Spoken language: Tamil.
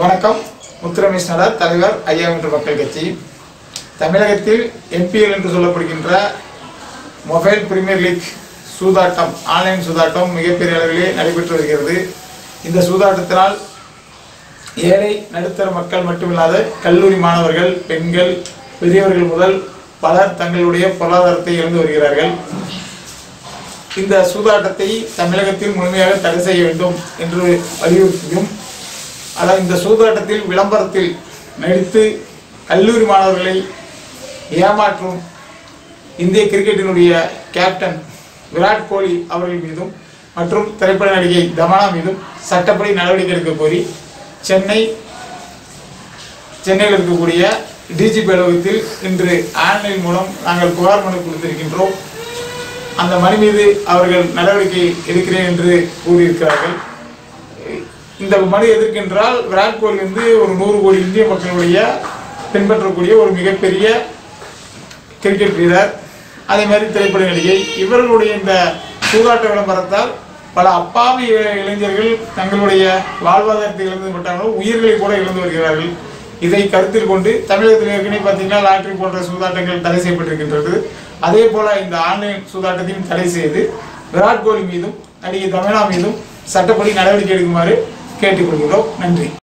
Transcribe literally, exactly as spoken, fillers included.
வணக்கம். முத்துரமேஷ் நடார், தலைவர் ஐயா என்ற மக்கள் கட்சி. தமிழகத்தில் என்பிஎல் என்று சொல்லப்படுகின்ற மொபைல் பிரீமியர் லீக் சூதாட்டம், ஆன்லைன் சூதாட்டம் மிகப்பெரிய அளவிலே நடைபெற்று வருகிறது. இந்த சூதாட்டத்தினால் ஏழை நடுத்தர மக்கள் மட்டுமில்லாத கல்லூரி மாணவர்கள், பெண்கள், பெரியவர்கள் முதல் பலர் தங்களுடைய பொருளாதாரத்தை இழந்து வருகிறார்கள். இந்த சூதாட்டத்தை தமிழகத்தில் முழுமையாக தடை செய்ய வேண்டும் என்று வலியுறுத்தியும், அதாவது இந்த சூதாட்டத்தில் விளம்பரத்தில் நடித்து கல்லூரி மாணவர்களை ஏமாற்றும் இந்திய கிரிக்கெட்டினுடைய கேப்டன் விராட் கோலி அவர்கள் மீதும் மற்றும் திரைப்பட நடிகை தமன்னா மீதும் சட்டப்படி நடவடிக்கை எடுக்க கோரி சென்னை சென்னையில் இருக்கக்கூடிய டிஜிபி அலுவலகத்தில் இன்று ஆன்லைன் மூலம் நாங்கள் புகார் மனு கொடுத்திருக்கின்றோம். அந்த மனு மீது அவர்கள் நடவடிக்கை எடுக்கிறேன் என்று கூறியிருக்கிறார்கள். இந்த மனு எதிர்க்கின்றால் விராட் கோலி வந்து ஒரு நூறு கோடி இந்திய மக்களுடைய பின்பற்றக்கூடிய ஒரு மிகப்பெரிய கிரிக்கெட் வீரர், அதே மாதிரி திரைப்பட நடிகை. இவர்களுடைய இந்த சூதாட்ட விளம்பரத்தால் பல அப்பாவி இளைஞர்கள் தங்களுடைய வாழ்வாதாரத்தை இழந்து விட்டார்கள், உயிர்களை கூட இழந்து வருகிறார்கள். இதை கருத்தில் கொண்டு தமிழகத்தில் ஏற்கனவே பார்த்தீங்கன்னா லாட்டரி போன்ற சூதாட்டங்கள் தடை செய்யப்பட்டிருக்கின்றது. அதே போல இந்த ஆன்லைன் சூதாட்டத்தையும் தடை செய்து விராட் கோலி மீதும் நடிகை தமன்னா மீதும் சட்டப்படி நடவடிக்கை எடுக்குமாறு கேட்டுக்கொள்கிறோம். நன்றி.